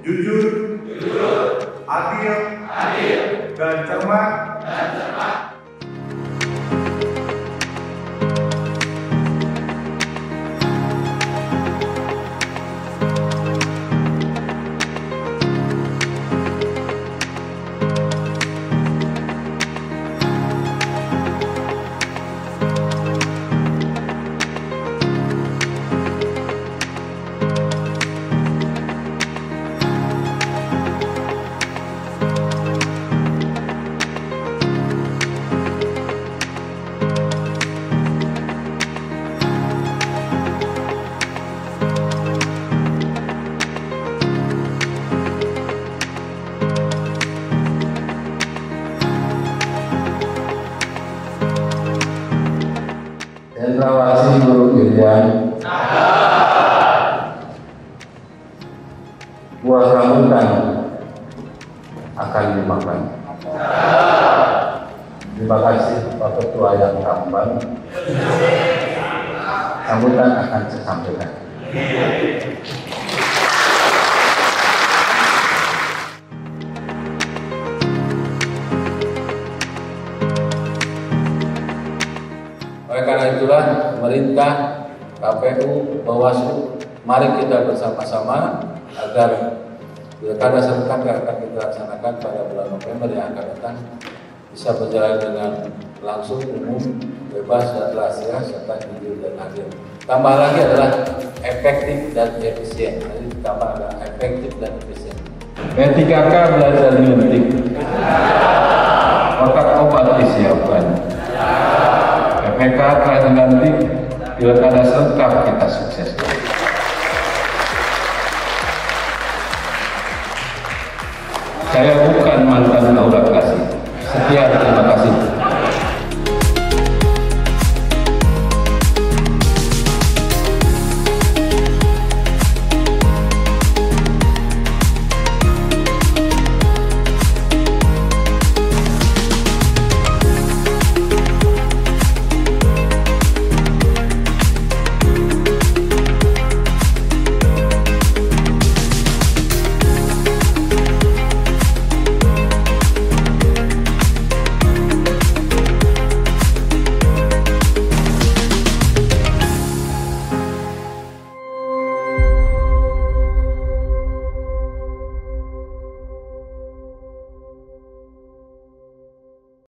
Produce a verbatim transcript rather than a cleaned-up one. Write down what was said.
jujur, adil, dan cermat. Cendrawasih Guru Girian, buah rambutan akan dimakan. Terima kasih Pak Ketua yang tampan. Sambutan akan saya sampaikan. Oleh karena itulah pemerintah, K P U, Bawaslu, mari kita bersama-sama agar pilkada serentak yang akan kita laksanakan pada bulan November yang akan datang bisa berjalan dengan langsung, umum, bebas dan rahasia serta jujur dan adil. Tambah lagi adalah efektif dan efisien. Jadi ditambah ada efektif dan efisien. P tiga K belajar nyuntik. Kotak obat disiapkan. P K K nanti pilkada serentak kita sukses. Saya bukan mantan aula